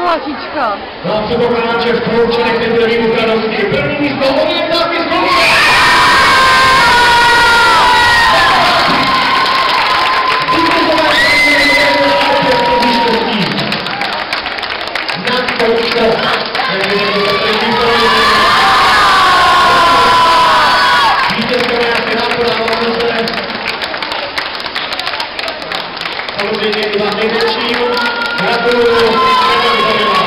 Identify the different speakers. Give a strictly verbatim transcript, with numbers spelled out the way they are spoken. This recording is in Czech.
Speaker 1: Vlašička.
Speaker 2: No a předpokládám, že v Ploučanech nebude výbuch radosti. První místo Ovět zápis Kovář! Samozřejmě i vám největším. Gratuluju.